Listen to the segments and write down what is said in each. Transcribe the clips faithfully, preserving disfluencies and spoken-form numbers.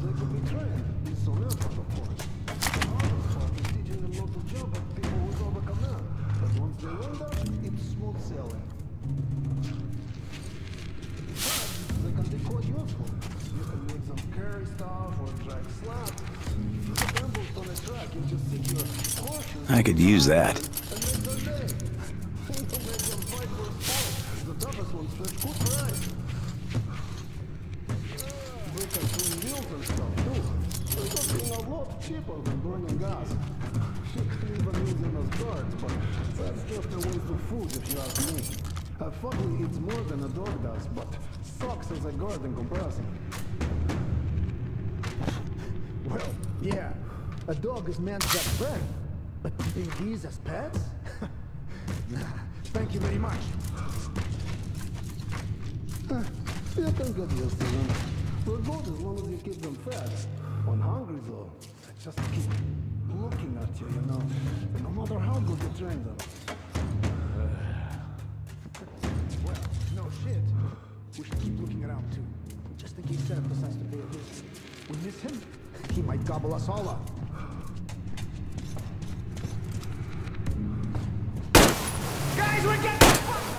they could be trained. He's so nervous, of course. The hardest part is teaching them not to jump at people who don't command. But once they learn that, it's smooth sailing. But they can be quite useful. You can make some carry stuff or drag slabs. If you get ambushed on a track, you just stick your horseshoe. I could use that. And make their day. You can make them fight for sport. The toughest ones fetch good price. They can clean wheels and stuff too. They got being a lot cheaper than burning gas. You can even use them as guards, but that's just a waste of food if you ask me. A fugly eats more than a dog does, but sucks as a guard in comparison. Well, yeah, a dog is man's best friend, but keeping these as pets? Nah, thank you very much. Huh, you can get used to them. They're good as long as you keep them fed. When hungry though, they just keep looking at you, you know, no matter how good you train them. Well, no shit. We should keep looking around too, just in case Sheriff decides to pay a visit. We miss him, he might gobble us all up. Guys, we're getting...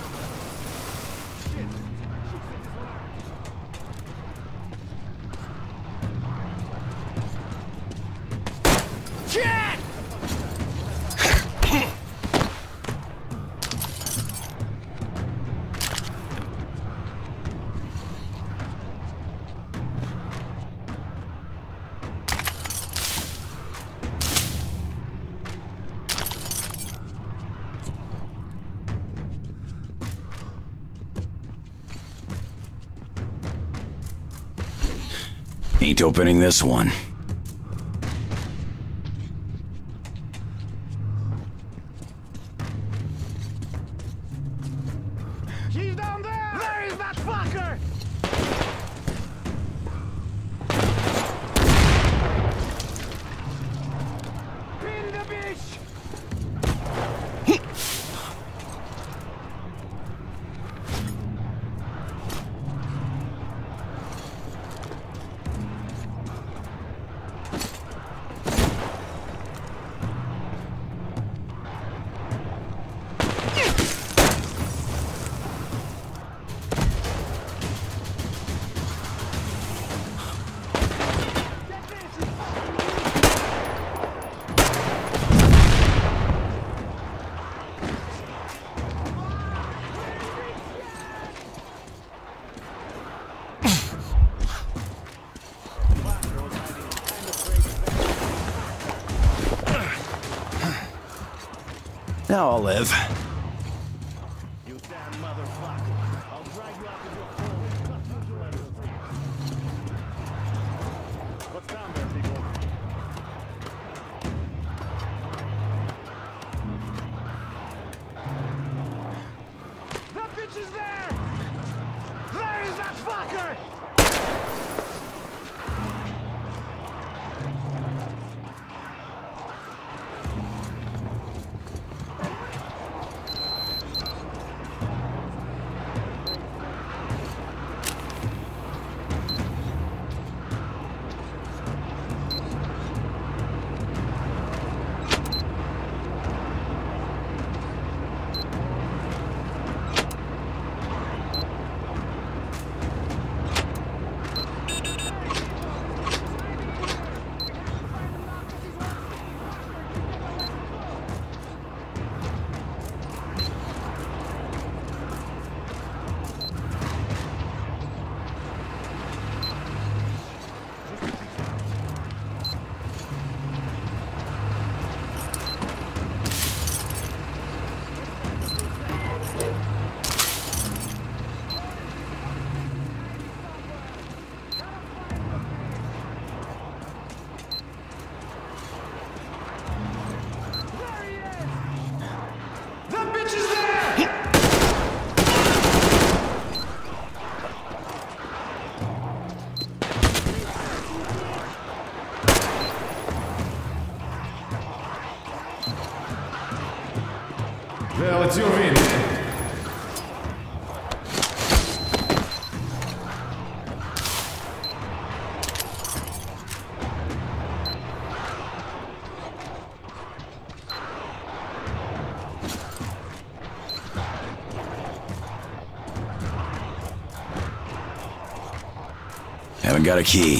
Shit. Shit! Ain't opening this one. She's down there! Where is that fucker? Pin the bitch! Now I'll live. You damn motherfucker. I'll drag you out of your hole and cut you to everything. What's down there, people? That bitch is there! There is that fucker! Well, it's your win. Haven't got a key.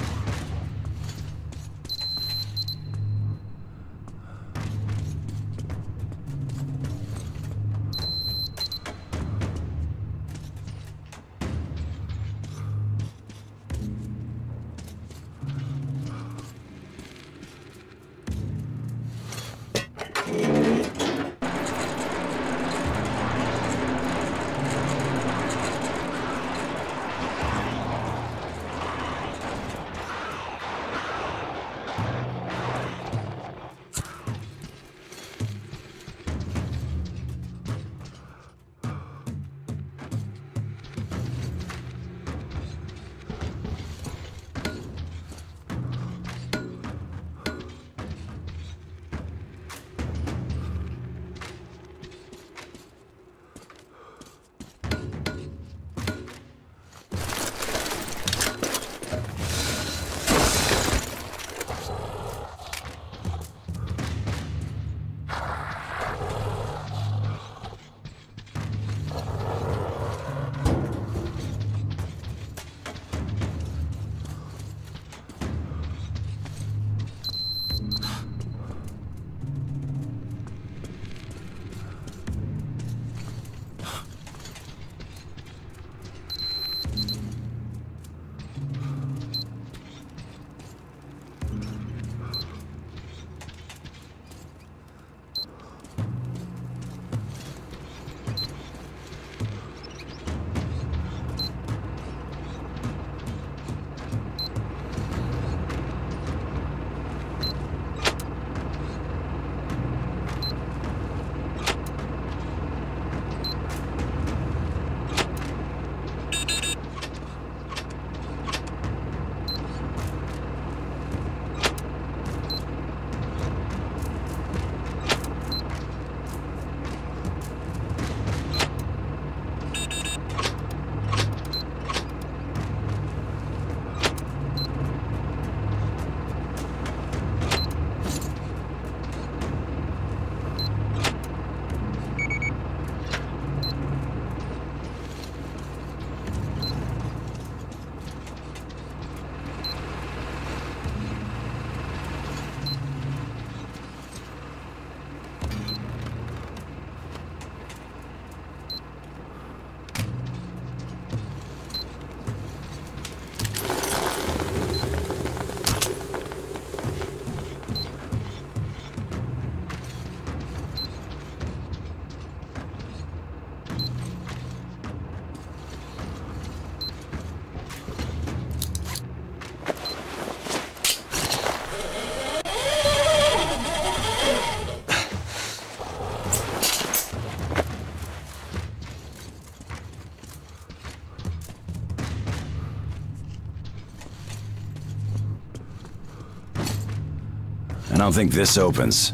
I don't think this opens.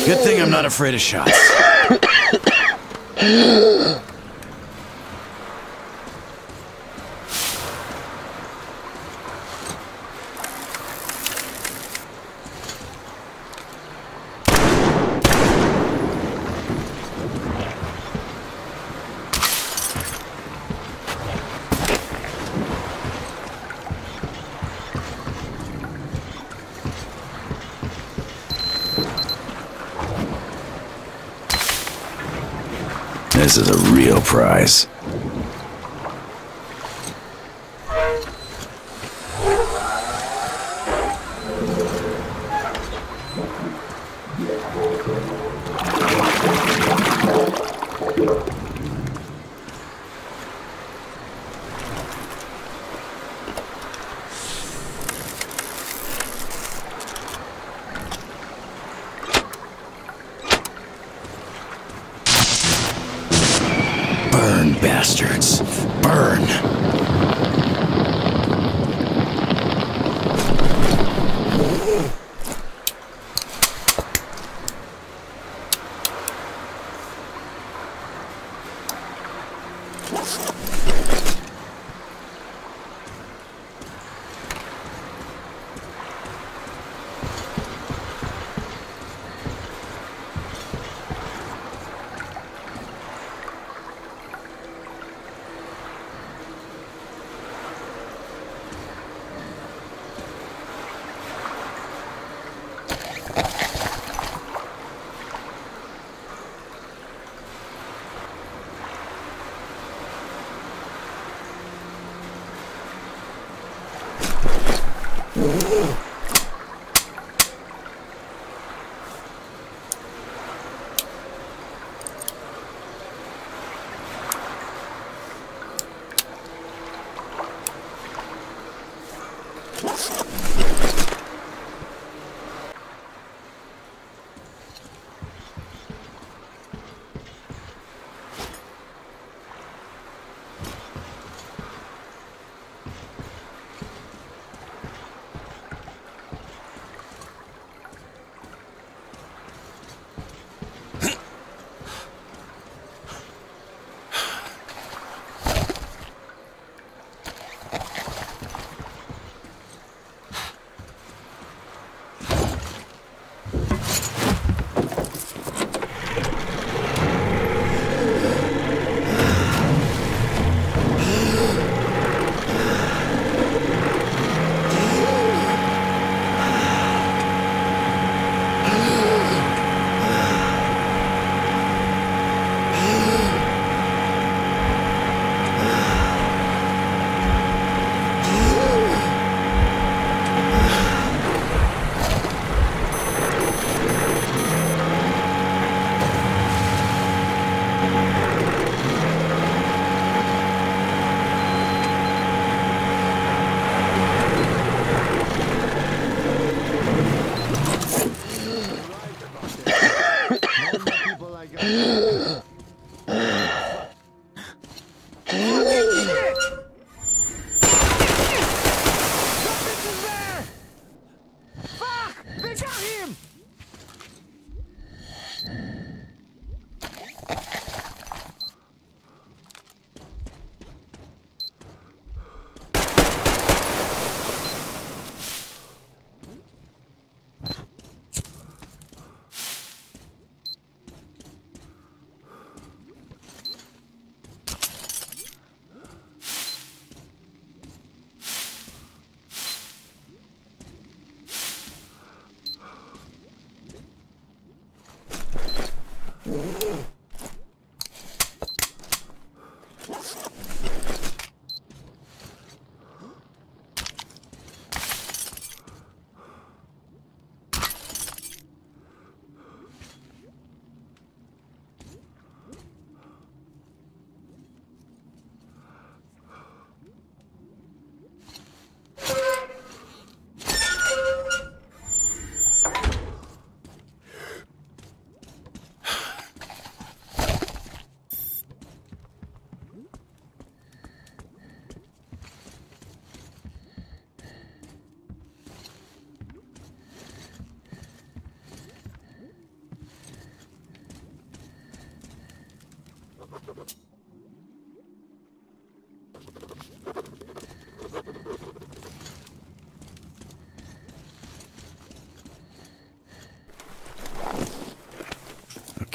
Good thing I'm not afraid of shots. This is a real prize. Burn, bastards. Burn.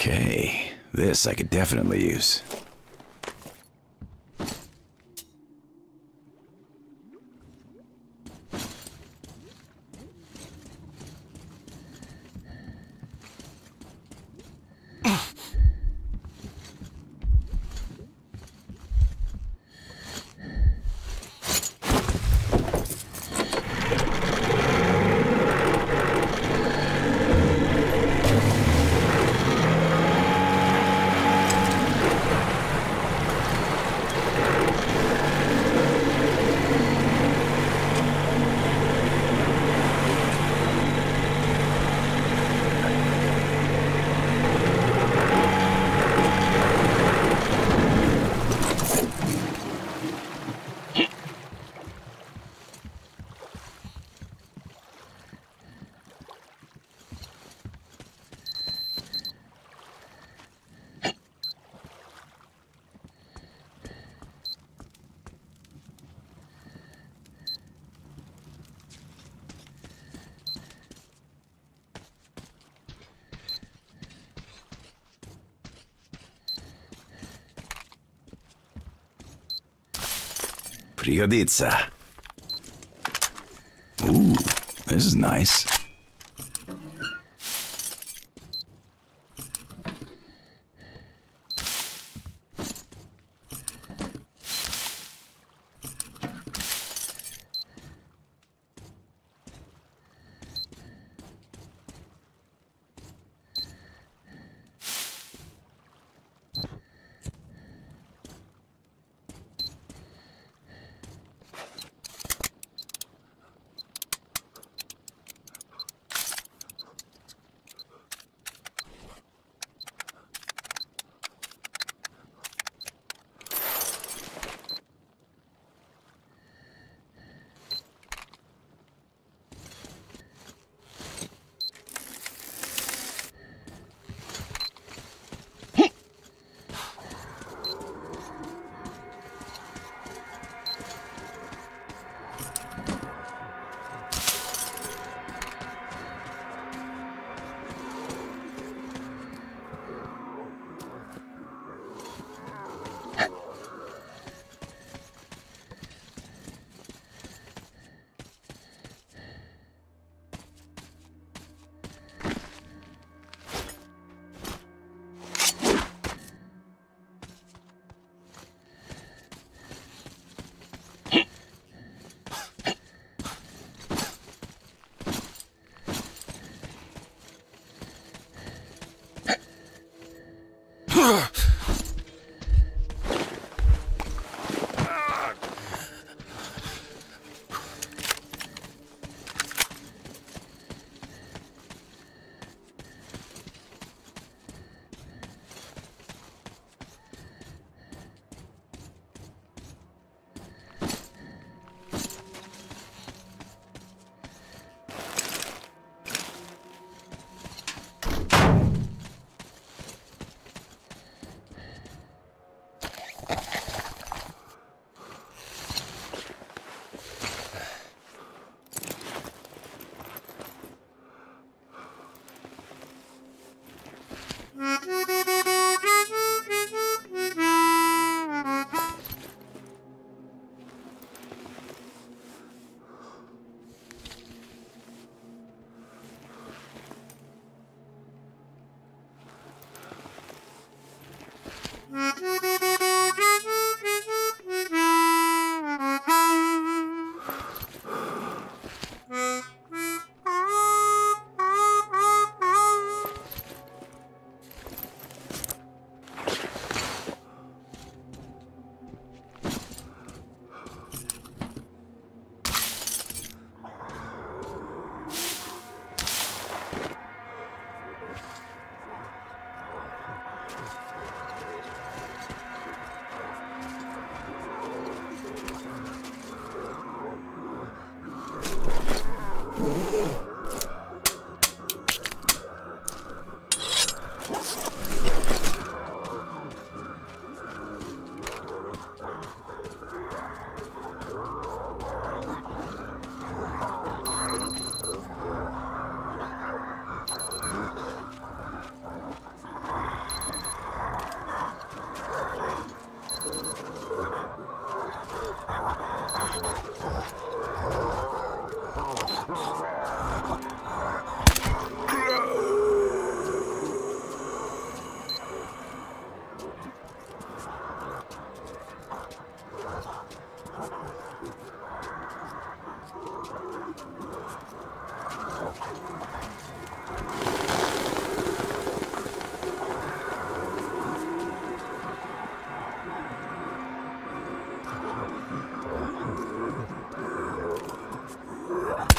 Okay, this I could definitely use. Пригодится. Ooh, this is nice.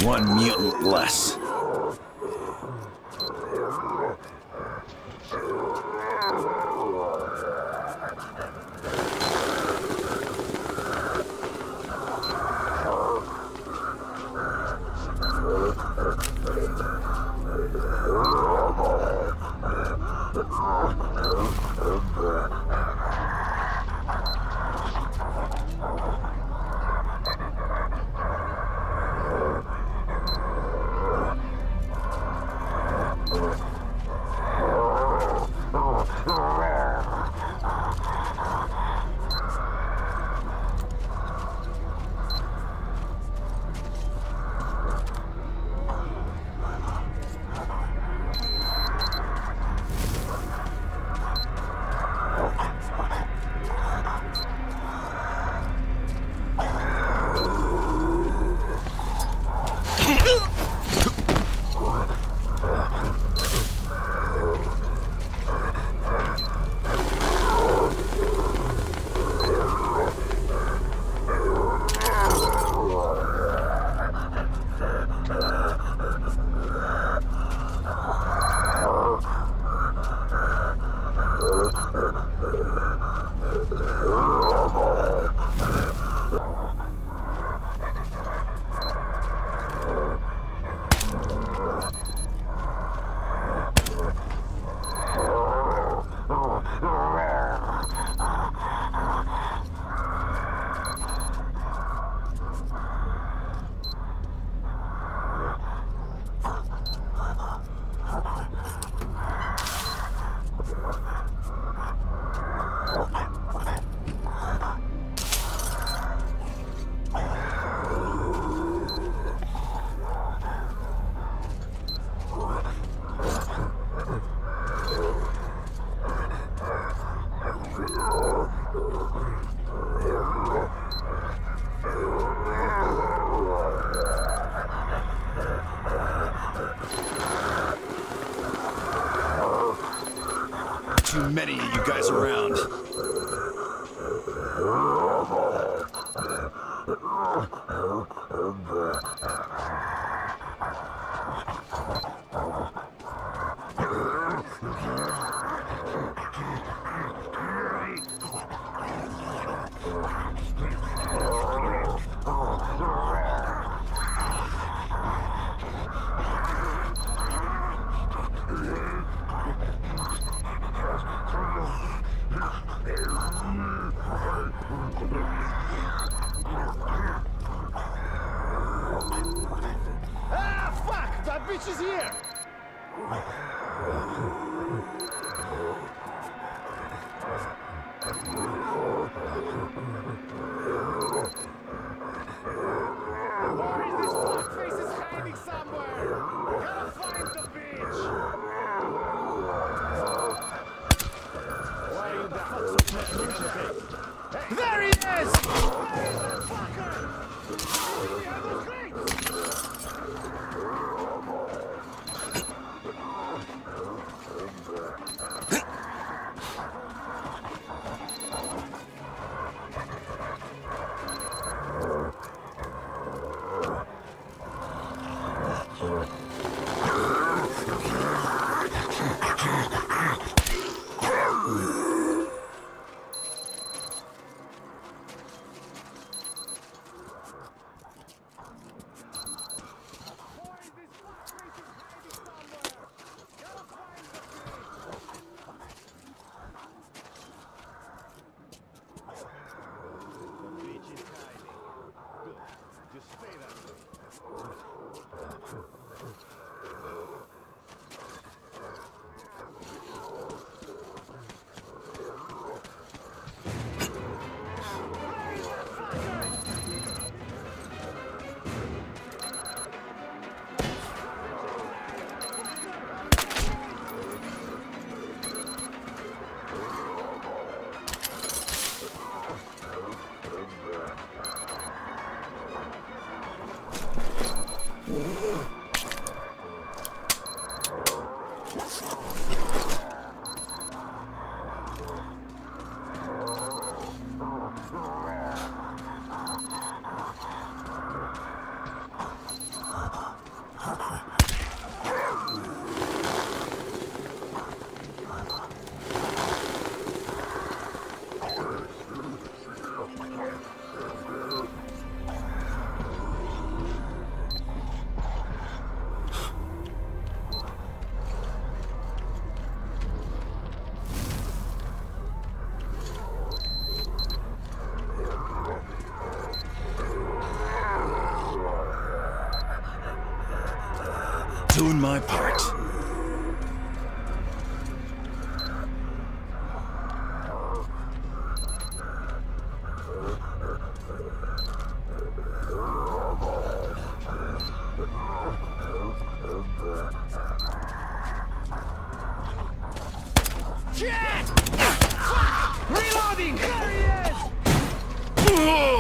One mutant less. Too many of you guys around. Ah, fuck! That bitch is here! Or is this fuckface is hiding somewhere? Gotta find the bitch! Why are the fuck? Hey, there he is! Hey, motherfucker! We have a crate! apart. Shit! Reloading! There he is! Ugh!